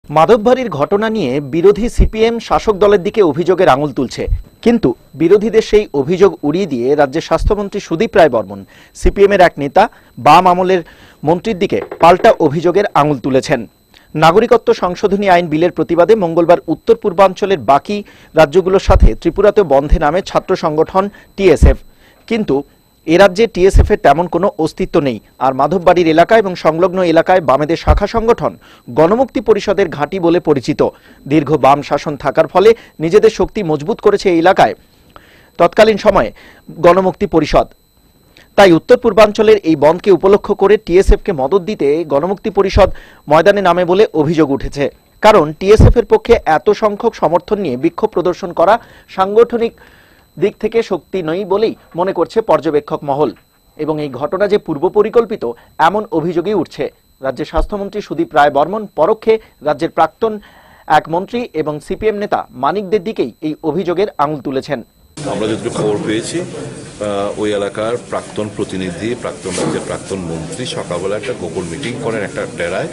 মাধববাড়ির ঘটনা নিয়ে বিরোধী সিপিএম শাসক দলের দিকে অভিযোগের আঙুল তুলছে, কিন্তু বিরোধীদের সেই অভিযোগ উড়িয়ে দিয়ে রাজ্যের স্বাস্থ্যমন্ত্রী সুদীপ রায় বর্মন সিপিএমের এক নেতা বাম আমলের মন্ত্রীর দিকে পাল্টা অভিযোগের আঙুল তুলেছেন। নাগরিকত্ব সংশোধনী আইন বিলের প্রতিবাদে মঙ্গলবার উত্তর পূর্বাঞ্চলের বাকি রাজ্যগুলোর সাথে ত্রিপুরাতে বন্ধে নামে ছাত্র সংগঠন টিএসএফ, কিন্তু এ রাজ্যে টিএসএফ এর তেমন কোনো অস্তিত্ব নেই। আর মাধববাড়ির এলাকা এবং সংলগ্ন এলাকায় বামেদের শাখা সংগঠন গণমুক্তি পরিষদের ঘাঁটি বলে পরিচিত। দীর্ঘ বাম শাসন থাকার ফলে নিজেদের শক্তি মজবুত করেছে এই এলাকায় তৎকালীন সময়ে গণমুক্তি পরিষদ। তাই উত্তর পূর্বাঞ্চলের এই বন্ধকে উপলক্ষ করে টিএসএফকে মদত দিতে গণমুক্তি পরিষদ ময়দানে নামে বলে অভিযোগ উঠেছে। কারণ টিএসএফ এর পক্ষে এত সংখ্যক সমর্থন নিয়ে বিক্ষোভ প্রদর্শন করা সাংগঠনিক দিক থেকে শক্তি নেই বলেই মনে করছে পর্যবেক্ষক মহল, এবং এই ঘটনা যে পূর্ব পরিকল্পিত এমন অভিযোগই উঠছে। রাজ্যের স্বাস্থ্যমন্ত্রী সুদীপ রায় বর্মন পরোক্ষে রাজ্যের প্রাক্তন এক মন্ত্রী এবং সিপিএম নেতা মানিকদের দিকেই এই অভিযোগের আঙুল তুলেছেন। আমরা যতটুকু খবর পেয়েছি, ওই এলাকার প্রাক্তন প্রতিনিধি, প্রাক্তন রাজ্যের প্রাক্তন মন্ত্রী সকালবেলা একটা গোপন মিটিং করেন একটা ডেরায়।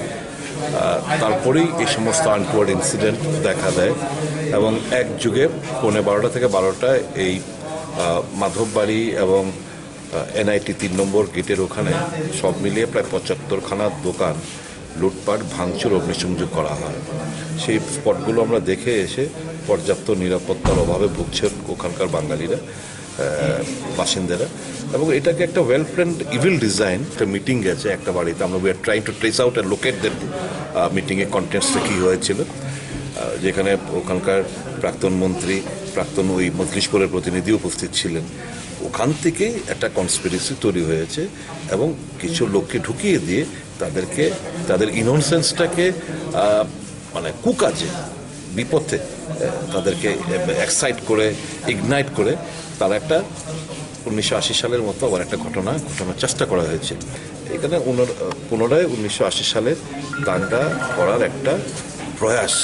তারপরেই এই সমস্ত আনটোয়ার্ড ইনসিডেন্ট দেখা দেয় এবং এক যুগে 12:15 থেকে 12টায় এই মাধববাড়ি এবং এনআইটি 3 নম্বর গেটের ওখানে সব মিলিয়ে প্রায় 75খানা দোকান লুটপাট, ভাঙচুর, অগ্নিসংযোগ করা হয়। সেই স্পটগুলো আমরা দেখে এসে পর্যাপ্ত নিরাপত্তার অভাবে ভুগছেন ওখানকার বাঙালিরা, বাসিন্দারা, এবং এটাকে একটা ওয়েল প্ল্যান্ড ইভিল ডিজাইন। একটা মিটিং গেছে একটা বাড়িতে, আমরা we are trying to trace out and locate that মিটিংয়ের কন্টেন্টসটা কী হয়েছিল, যেখানে ওখানকার প্রাক্তন মন্ত্রী, প্রাক্তন ওই মজলিশপুরের প্রতিনিধি উপস্থিত ছিলেন। ওখান থেকেই একটা কনস্পিরেসি তৈরি হয়েছে এবং কিছু লোককে ঢুকিয়ে দিয়ে তাদেরকে তাদের ইনোসেন্সটাকে মানে কুকাজে, বিপথে তাদেরকে এক্সাইট করে, ইগনাইট করে তারা একটা 1980 সালের মতো আবার একটা ঘটনার চেষ্টা করা হয়েছে। এখানে পুনরায় 1980 সালের দাঙ্গা করার একটা প্রয়াস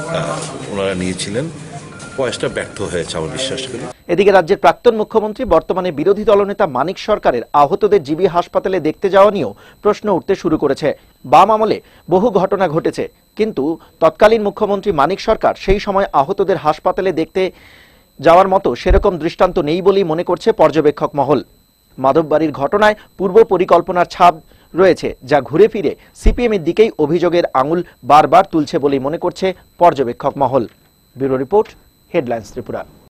ওনারা নিয়েছিলেন। প্রয়াসটা ব্যর্থ হয়েছে আমার বিশ্বাস করি। এদিকে রাজ্যের প্রাক্তন মুখ্যমন্ত্রী বর্তমানে বিরোধী দলনেতা মানিক সরকারের আহতদের জিবি হাসপাতালে দেখতে যাওয়া নিয়েও প্রশ্ন উঠতে শুরু করেছে। বাম আমলে বহু ঘটনা ঘটেছে, কিন্তু তৎকালীন মুখ্যমন্ত্রী মানিক সরকার সেই সময় আহতদের হাসপাতালে দেখতে যাওয়ার মতো সেরকম দৃষ্টান্ত নেই বলেই মনে করছে পর্যবেক্ষক মহল। মাধববাড়ির ঘটনায় পূর্ব পরিকল্পনার ছাপ রয়েছে, যা ঘুরে ফিরে সিপিএম এর দিকেই অভিযোগের আঙুল বারবার তুলছে বলেই মনে করছে পর্যবেক্ষক মহল। Bureau report, headlines Tripura.